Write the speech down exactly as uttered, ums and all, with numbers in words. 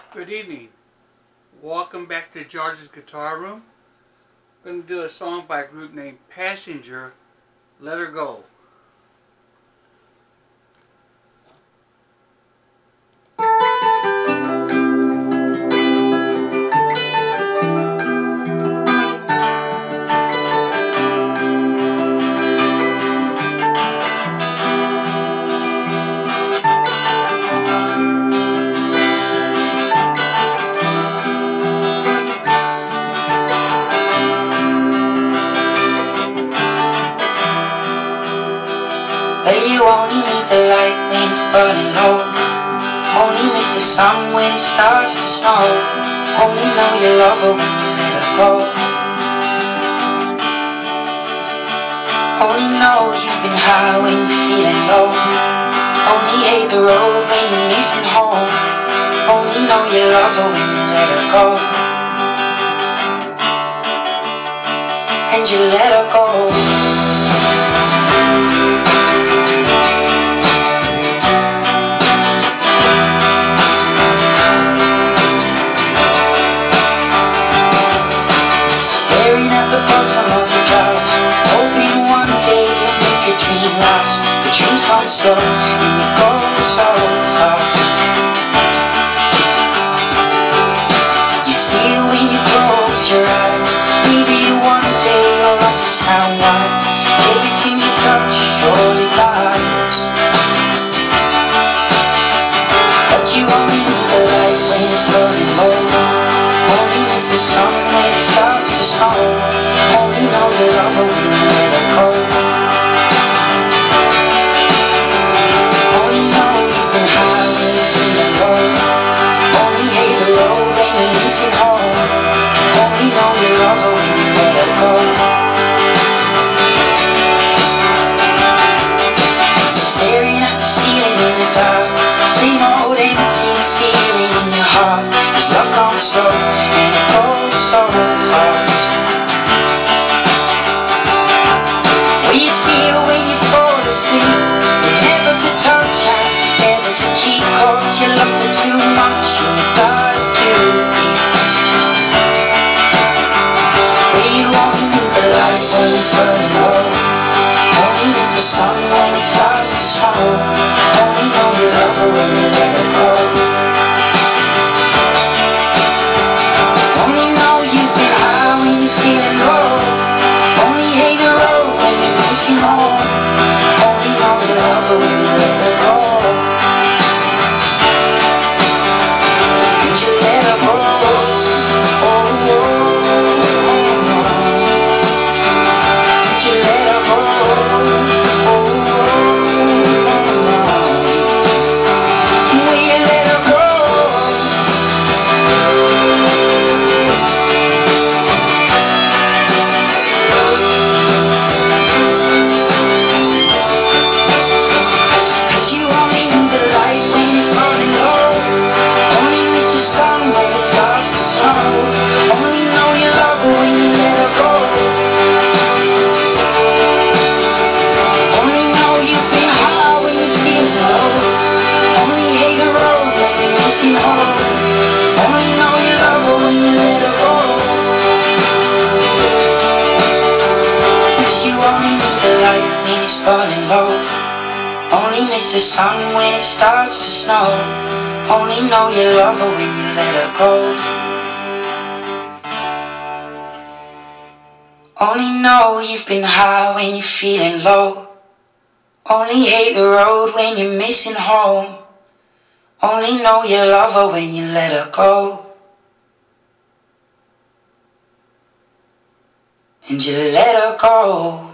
Good evening. Welcome back to George's Guitar Room. I'm going to do a song by a group named Passenger, Let Her Go. But you only need the light when it's burning low. Only miss the sun when it starts to snow. Only know you love her when you let her go. Only know you've been high when you're feeling low. Only hate the road when you're missing home. Only know you love her when you let her go. And you let her go. The dreams come slow and you go so fast. You see it when you close your eyes. Maybe one day you'll understand why everything you touch surely dies. But you only need the light when it's burning low. Only miss the sun when it starts to snow. Only know you love her when you let her go. Slow and it goes so fast. Well, you see it when you fall asleep. You're never to touch and never to keep, cause you loved her too much and you dive too deep. Well, you only need the light when it's burning low. Only miss the sun when it starts to snow. Only know you love her when you let her go. Burning low. Only miss the sun when it starts to snow. Only know you love her when you let her go. Only know you've been high when you're feeling low. Only hate the road when you're missing home. Only know you love her when you let her go. And you let her go.